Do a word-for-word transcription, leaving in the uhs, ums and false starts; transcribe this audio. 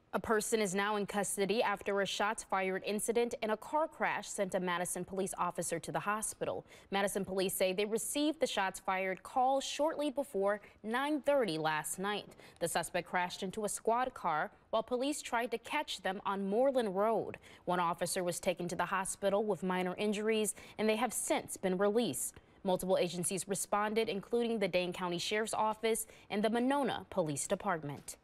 A person is now in custody after a shots fired incident in a car crash sent a Madison police officer to the hospital. Madison police say they received the shots fired call shortly before nine thirty last night. The suspect crashed into a squad car while police tried to catch them on Moreland Road. One officer was taken to the hospital with minor injuries, and they have since been released. Multiple agencies responded, including the Dane County Sheriff's Office and the Monona Police Department.